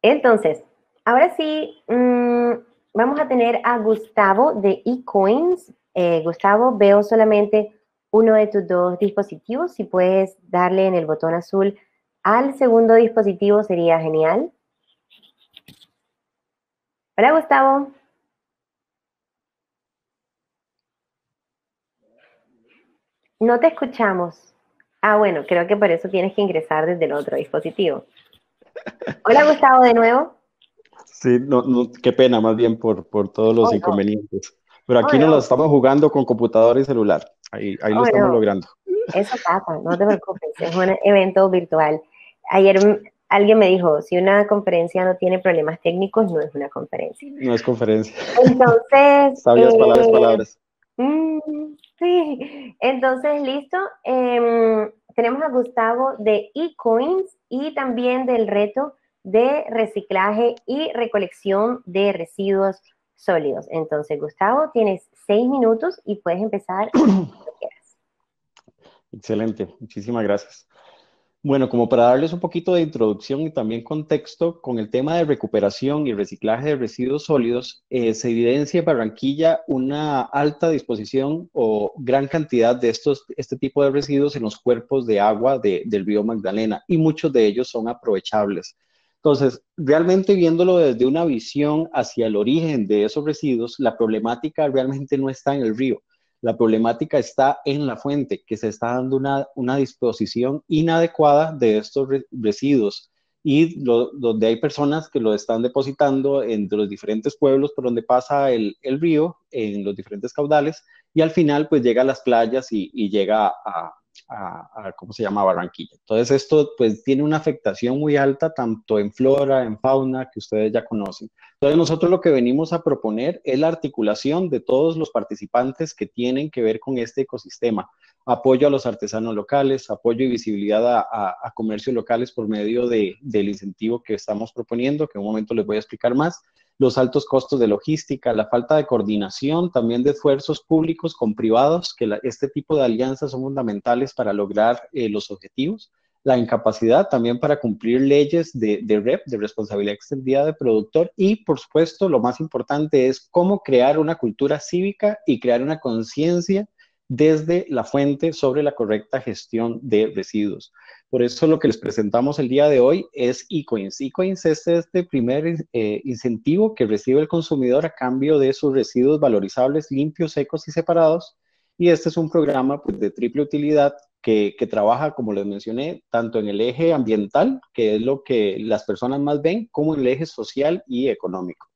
Entonces, ahora sí, vamos a tener a Gustavo de eCoins. Gustavo, veo solamente uno de tus dos dispositivos. Si puedes darle en el botón azul al segundo dispositivo, sería genial. Hola, Gustavo. No te escuchamos. Ah, bueno, creo que por eso tienes que ingresar desde el otro dispositivo. Hola, Gustavo, de nuevo. Sí, qué pena más bien por todos los Oh, no. inconvenientes. Pero Oh, aquí nos la no. estamos jugando con computadora y celular. Ahí lo Oh, estamos no. logrando. Eso pasa, no te preocupes, es un evento virtual. Ayer alguien me dijo, si una conferencia no tiene problemas técnicos, no es una conferencia. No es conferencia. Entonces, Sabias palabras, palabras. sí, entonces, listo. Tenemos a Gustavo de eCoins y también del reto de reciclaje y recolección de residuos sólidos. Entonces, Gustavo, tienes 6 minutos y puedes empezar cuando quieras. Excelente, muchísimas gracias. Bueno, como para darles un poquito de introducción y también contexto, con el tema de recuperación y reciclaje de residuos sólidos, se evidencia en Barranquilla una alta disposición o gran cantidad de este tipo de residuos en los cuerpos de agua del río Magdalena y muchos de ellos son aprovechables. Entonces, realmente viéndolo desde una visión hacia el origen de esos residuos, la problemática realmente no está en el río. La problemática está en la fuente, que se está dando una disposición inadecuada de estos residuos y donde hay personas que lo están depositando entre los diferentes pueblos por donde pasa el río, en los diferentes caudales, y al final pues llega a las playas y llega ¿cómo se llama? Barranquilla. Entonces esto pues tiene una afectación muy alta tanto en flora, en fauna, que ustedes ya conocen. Entonces nosotros lo que venimos a proponer es la articulación de todos los participantes que tienen que ver con este ecosistema. Apoyo a los artesanos locales, apoyo y visibilidad a comercios locales por medio del incentivo que estamos proponiendo, que en un momento les voy a explicar más, los altos costos de logística, la falta de coordinación también de esfuerzos públicos con privados, que este tipo de alianzas son fundamentales para lograr los objetivos, la incapacidad también para cumplir leyes de REP, de responsabilidad extendida de productor, y por supuesto lo más importante es cómo crear una cultura cívica y crear una conciencia desde la fuente sobre la correcta gestión de residuos. Por eso lo que les presentamos el día de hoy es eCoins. eCoins es este primer incentivo que recibe el consumidor a cambio de sus residuos valorizables, limpios, secos y separados. Y este es un programa pues, de triple utilidad que trabaja, como les mencioné, tanto en el eje ambiental, que es lo que las personas más ven, como en el eje social y económico.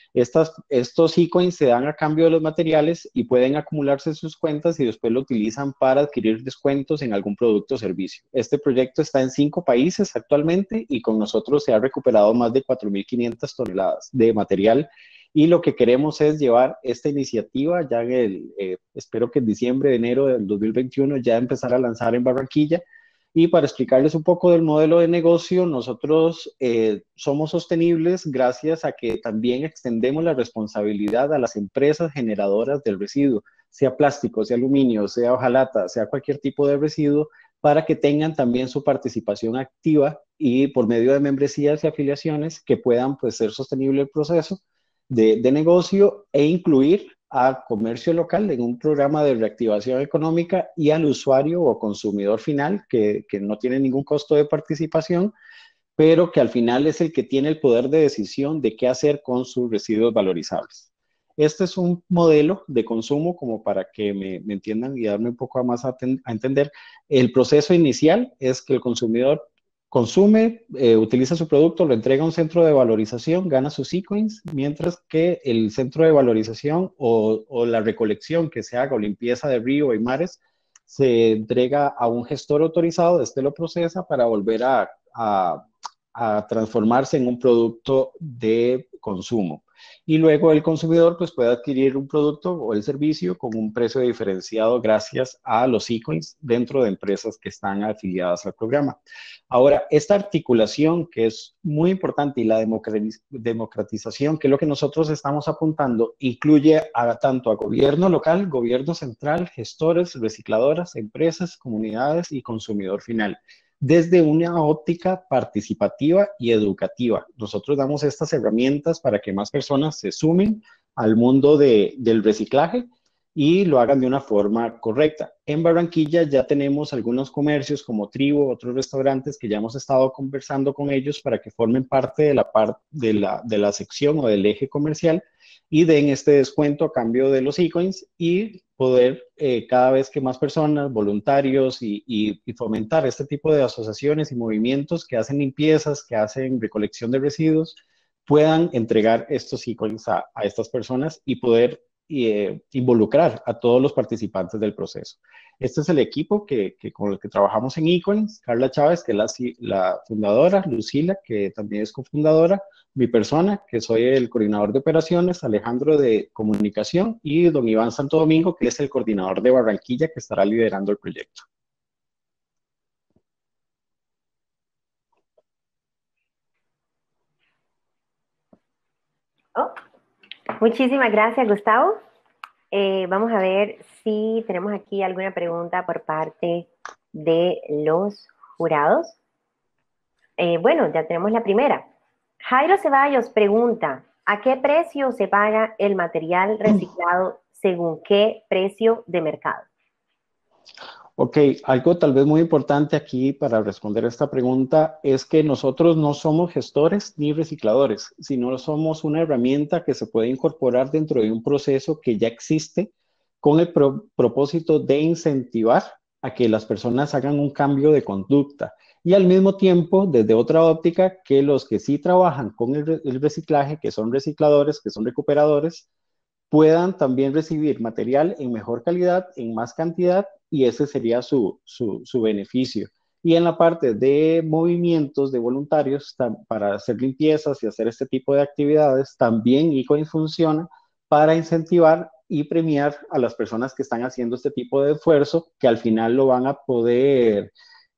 Estos e-coins se dan a cambio de los materiales y pueden acumularse en sus cuentas y después lo utilizan para adquirir descuentos en algún producto o servicio. Este proyecto está en 5 países actualmente y con nosotros se ha recuperado más de 4.500 toneladas de material y lo que queremos es llevar esta iniciativa ya espero que en diciembre, enero del 2021 ya empezar a lanzar en Barranquilla. Y para explicarles un poco del modelo de negocio, nosotros somos sostenibles gracias a que también extendemos la responsabilidad a las empresas generadoras del residuo, sea plástico, sea aluminio, sea hojalata, sea cualquier tipo de residuo, para que tengan también su participación activa y por medio de membresías y afiliaciones que puedan pues, ser sostenible el proceso de negocio e incluir a comercio local en un programa de reactivación económica y al usuario o consumidor final que no tiene ningún costo de participación, pero que al final es el que tiene el poder de decisión de qué hacer con sus residuos valorizables. Este es un modelo de consumo como para que me entiendan y darme un poco más a entender. El proceso inicial es que el consumidor consume, utiliza su producto, lo entrega a un centro de valorización, gana sus e-coins, mientras que el centro de valorización o la recolección que se haga o limpieza de río y mares se entrega a un gestor autorizado, este lo procesa para volver a transformarse en un producto de consumo. Y luego el consumidor pues, puede adquirir un producto o el servicio con un precio diferenciado gracias a los e-coins dentro de empresas que están afiliadas al programa. Ahora, esta articulación que es muy importante y la democratización, que es lo que nosotros estamos apuntando, incluye tanto a gobierno local, gobierno central, gestores, recicladoras, empresas, comunidades y consumidor final. desde una óptica participativa y educativa. Nosotros damos estas herramientas para que más personas se sumen al mundo del reciclaje y lo hagan de una forma correcta. En Barranquilla ya tenemos algunos comercios como Tribo, otros restaurantes que ya hemos estado conversando con ellos para que formen parte de la sección o del eje comercial y den este descuento a cambio de los e-coins y poder cada vez que más personas, voluntarios y fomentar este tipo de asociaciones y movimientos que hacen limpiezas, que hacen recolección de residuos, puedan entregar estos e-coins a estas personas y poder involucrar a todos los participantes del proceso. Este es el equipo con el que trabajamos en eCoins, Carla Chávez, que es la fundadora, Lucila, que también es cofundadora, mi persona, que soy el coordinador de operaciones, Alejandro de comunicación y don Iván Santo Domingo, que es el coordinador de Barranquilla, que estará liderando el proyecto. Oh, muchísimas gracias, Gustavo. Vamos a ver si tenemos aquí alguna pregunta por parte de los jurados. Bueno, ya tenemos la primera. Jairo Ceballos pregunta, ¿a qué precio se paga el material reciclado según qué precio de mercado? Ok, algo tal vez muy importante aquí para responder esta pregunta es que nosotros no somos gestores ni recicladores, sino somos una herramienta que se puede incorporar dentro de un proceso que ya existe con el propósito de incentivar a que las personas hagan un cambio de conducta y al mismo tiempo, desde otra óptica, que los que sí trabajan con el reciclaje, que son recicladores, que son recuperadores, puedan también recibir material en mejor calidad, en más cantidad, y ese sería su beneficio. Y en la parte de movimientos de voluntarios para hacer limpiezas y hacer este tipo de actividades, también eCoins funciona para incentivar y premiar a las personas que están haciendo este tipo de esfuerzo, que al final lo van a poder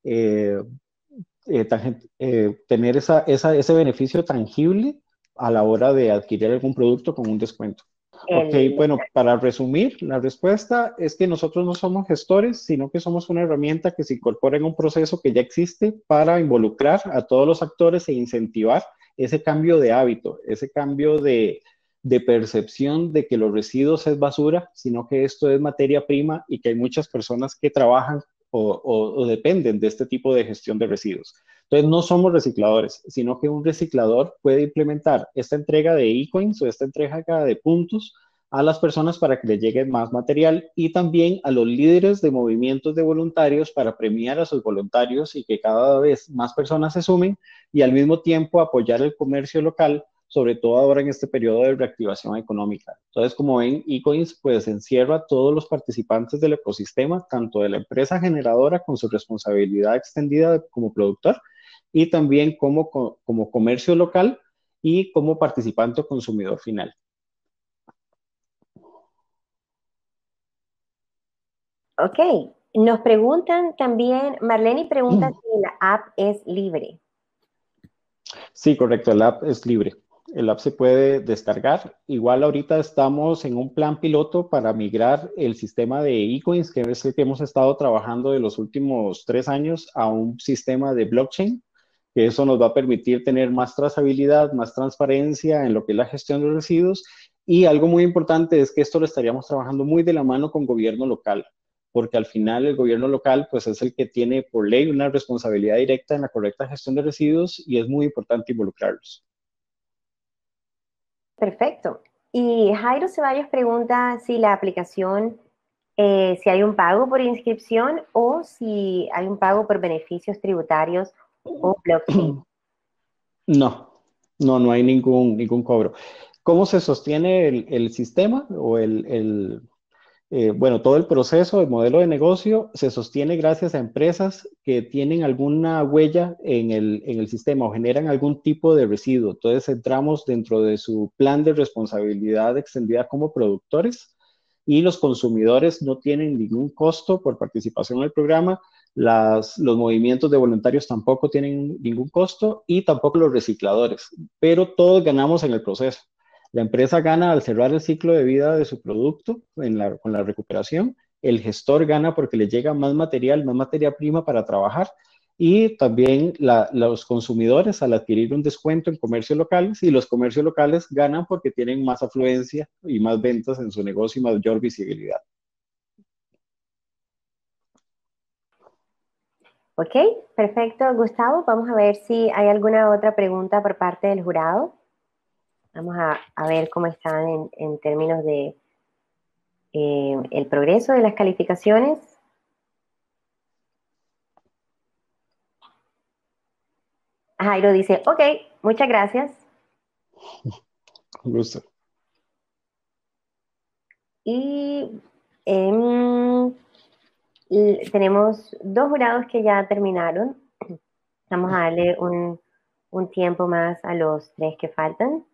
tener ese beneficio tangible a la hora de adquirir algún producto con un descuento. Ok, bueno, para resumir, la respuesta es que nosotros no somos gestores, sino que somos una herramienta que se incorpora en un proceso que ya existe para involucrar a todos los actores e incentivar ese cambio de hábito, ese cambio de percepción de que los residuos es basura, sino que esto es materia prima y que hay muchas personas que trabajan o dependen de este tipo de gestión de residuos. Entonces, no somos recicladores, sino que un reciclador puede implementar esta entrega de e-coins o esta entrega de puntos a las personas para que les llegue más material y también a los líderes de movimientos de voluntarios para premiar a sus voluntarios y que cada vez más personas se sumen y al mismo tiempo apoyar el comercio local, sobre todo ahora en este periodo de reactivación económica. Entonces, como ven, eCoins pues encierra a todos los participantes del ecosistema, tanto de la empresa generadora con su responsabilidad extendida como productor, y también como comercio local y como participante o consumidor final. Ok, nos preguntan también, Marlene pregunta si la app es libre. Sí, correcto, el app es libre. El app se puede descargar. Igual ahorita estamos en un plan piloto para migrar el sistema de eCoins, que es el que hemos estado trabajando de los últimos 3 años, a un sistema de blockchain, que eso nos va a permitir tener más trazabilidad, más transparencia en lo que es la gestión de residuos. Y algo muy importante es que esto lo estaríamos trabajando muy de la mano con gobierno local, porque al final el gobierno local pues es el que tiene por ley una responsabilidad directa en la correcta gestión de residuos y es muy importante involucrarlos. Perfecto. Y Jairo Ceballos pregunta si la aplicación, si hay un pago por inscripción o si hay un pago por beneficios tributarios o blockchain. No hay ningún cobro. ¿Cómo se sostiene el sistema o bueno, todo el proceso, el modelo de negocio se sostiene gracias a empresas que tienen alguna huella en el sistema o generan algún tipo de residuo. Entonces entramos dentro de su plan de responsabilidad extendida como productores y los consumidores no tienen ningún costo por participación en el programa. Los movimientos de voluntarios tampoco tienen ningún costo y tampoco los recicladores, pero todos ganamos en el proceso. La empresa gana al cerrar el ciclo de vida de su producto con la recuperación. El gestor gana porque le llega más material, más materia prima para trabajar. y también los consumidores al adquirir un descuento en comercios locales, y los comercios locales ganan porque tienen más afluencia y más ventas en su negocio y mayor visibilidad. Ok, perfecto. Gustavo, vamos a ver si hay alguna otra pregunta por parte del jurado. Vamos a ver cómo están en términos de el progreso de las calificaciones. Jairo dice, ok, muchas gracias. Un gusto. Y tenemos 2 jurados que ya terminaron. Vamos a darle un tiempo más a los 3 que faltan.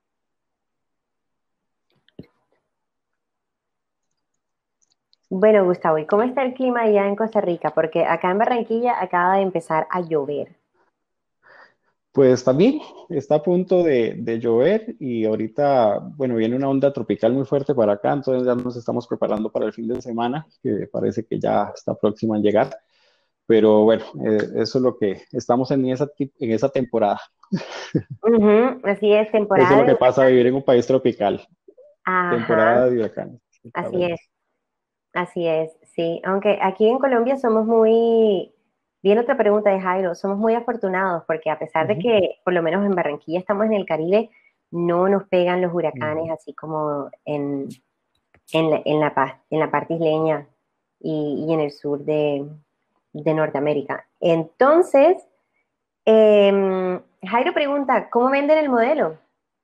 Bueno, Gustavo, ¿y cómo está el clima allá en Costa Rica? Porque acá en Barranquilla acaba de empezar a llover. Pues también está a punto de llover y ahorita, bueno, viene una onda tropical muy fuerte para acá, entonces ya nos estamos preparando para el fin de semana, que parece que ya está próxima a llegar. Pero bueno, eso es lo que estamos en esa temporada. Ujú, así es, Eso es temporada lo de que pasa a huracanes. vivir en un país tropical, Ajá, temporada de huracanes, así exactamente. es, así es, sí. Aunque aquí en Colombia somos muy, bien otra pregunta de Jairo, somos muy afortunados porque a pesar de Ujú, que por lo menos en Barranquilla estamos en el Caribe, no nos pegan los huracanes ujú. así como en la parte isleña y en el sur de Norteamérica. Entonces, Jairo pregunta, ¿cómo venden el modelo?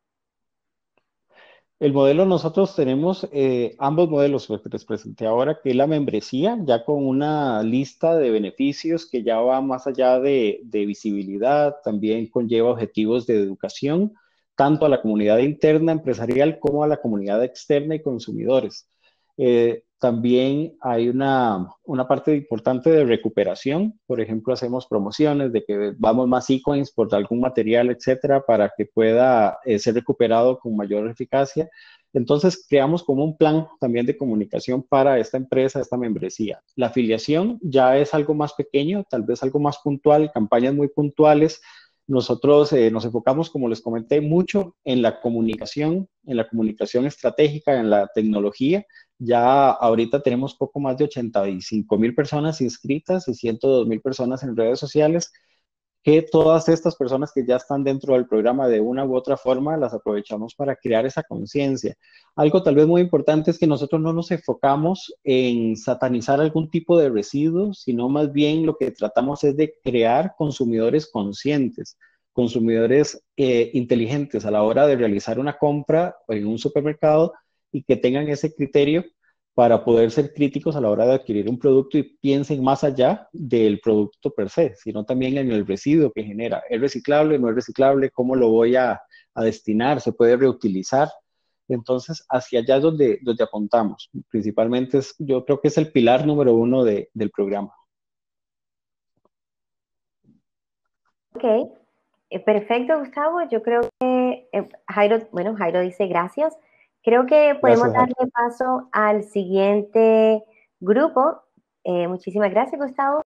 El modelo, nosotros tenemos ambos modelos, lo que les presenté ahora, que es la membresía, ya con una lista de beneficios que ya va más allá de visibilidad, también conlleva objetivos de educación, tanto a la comunidad interna empresarial como a la comunidad externa y consumidores. También hay una parte importante de recuperación, por ejemplo, hacemos promociones de que vamos más ecoins por algún material, etcétera, para que pueda ser recuperado con mayor eficacia. Entonces, creamos como un plan también de comunicación para esta empresa, esta membresía. La afiliación ya es algo más pequeño, tal vez algo más puntual, campañas muy puntuales. Nosotros nos enfocamos, como les comenté, mucho en la comunicación estratégica, en la tecnología. Ya ahorita tenemos poco más de 85,000 personas inscritas y 102,000 personas en redes sociales, que todas estas personas que ya están dentro del programa de una u otra forma las aprovechamos para crear esa conciencia. Algo tal vez muy importante es que nosotros no nos enfocamos en satanizar algún tipo de residuos, sino más bien lo que tratamos es de crear consumidores conscientes, consumidores inteligentes a la hora de realizar una compra en un supermercado, y que tengan ese criterio para poder ser críticos a la hora de adquirir un producto y piensen más allá del producto per se, sino también en el residuo que genera. ¿Es reciclable? ¿No es reciclable? ¿Cómo lo voy a destinar? ¿Se puede reutilizar? Entonces, hacia allá es donde apuntamos. Principalmente yo creo que es el pilar número uno del programa. Ok, perfecto, Gustavo. Yo creo que Jairo, bueno, Jairo dice gracias. Creo que podemos Gracias, darle Jairo. paso al siguiente grupo. Muchísimas gracias, Gustavo.